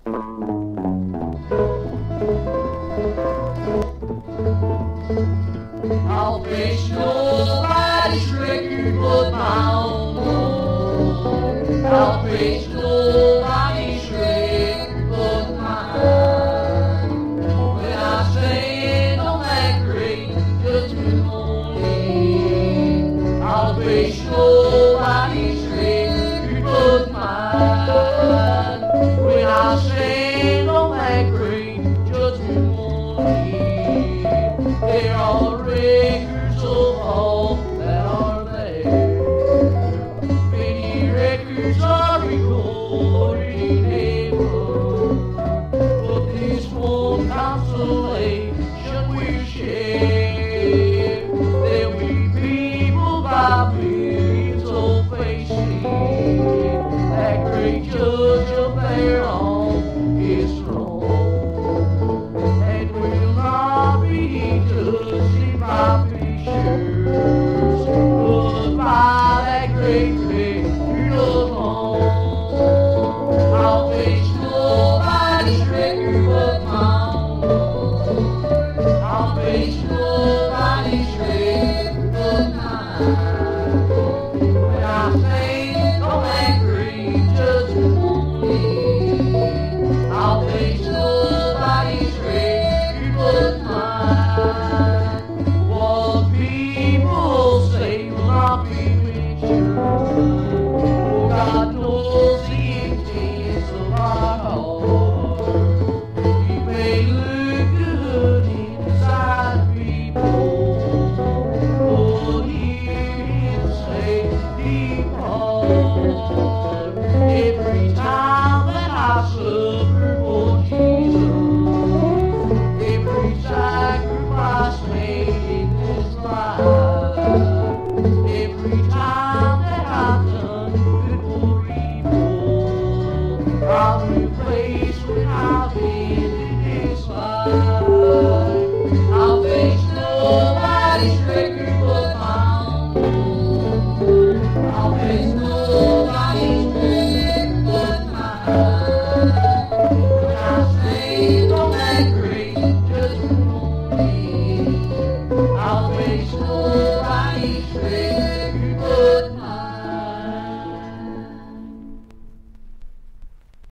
I'll wish nobody's record but my own. I'll wish nobody's record but mine. When I stand on that great judgment morning, I'll wish nobody's record but mine. When I stand on